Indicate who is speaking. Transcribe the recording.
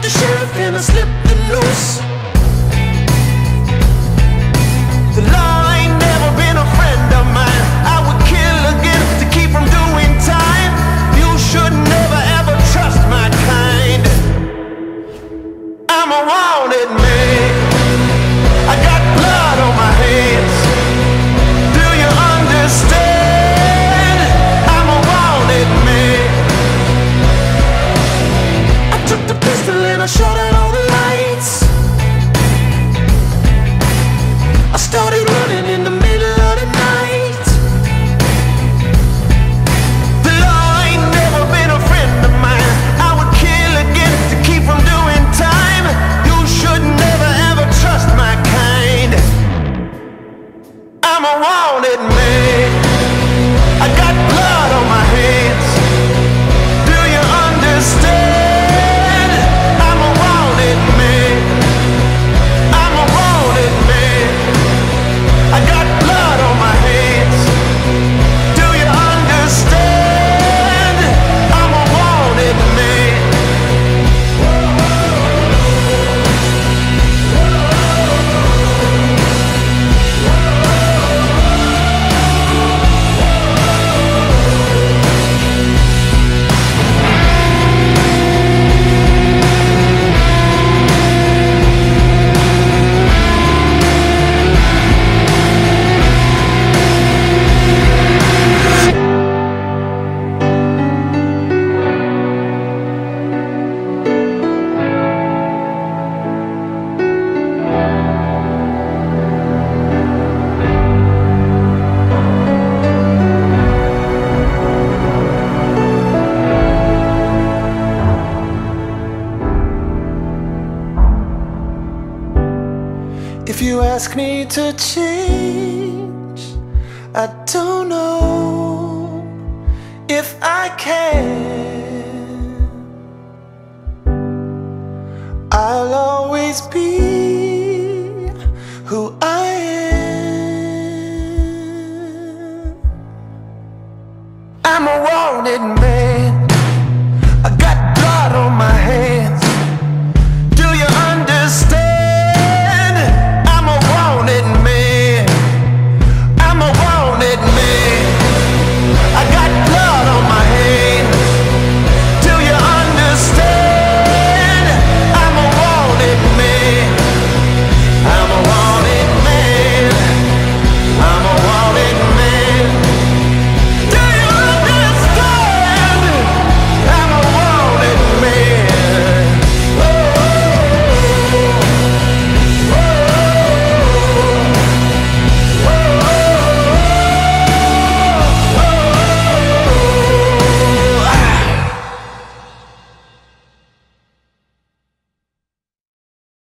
Speaker 1: the sheriff and I slipped the loose. The law ain't never been a friend of mine. I would kill again to keep from doing time. You should never ever trust my kind. I'm a wanted man. I got blood on my hands. Do you understand? I'm a wanted man. I took the pistol and I shot out all the lights. I started running in the middle of the night. The law ain't never been a friend of mine. I would kill again to keep from doing time. You should never ever trust my kind. I'm a wanted man. I got blood on my hands. Do you understand? I'm a wanted man. I'm a wanted man. I got blood on my hands. Do you understand? I'm a wanted man. If you ask me to change, I don't know if I can. I'll always be